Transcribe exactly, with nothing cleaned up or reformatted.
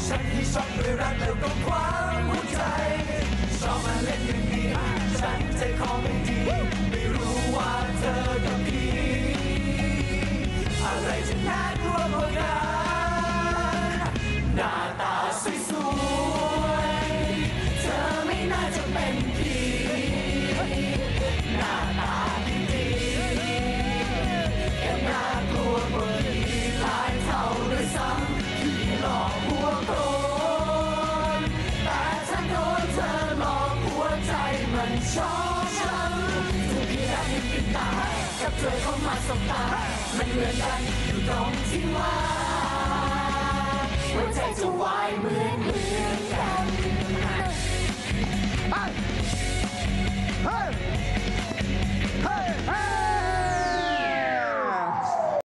ฉันที่ชอบด้วยรักแล้วก็ความหัวใจชอบมาเล่นอย่างนี้ฉันใจคอไม่ดีไม่รู้ว่าเธอกับพี่อะไรจะน่ากลัวกว่ากันหน้าตาสวยๆเธอไม่น่าจะเป็นพี่หน้าตาดีๆยังน่ากลัวกว่าพี่หลายเท่าด้วยซ้ำพี่หลอกหัวโกรธแต่ถ้าโดนเธอหลอกหัวใจมันชอบช้ำทุกทีได้ยินปิดตากับเธอเข้ามาสบตามันเหมือนกันอยู่ตรงที่ว่าหัวใจจะวายเหมือนเหมือนกัน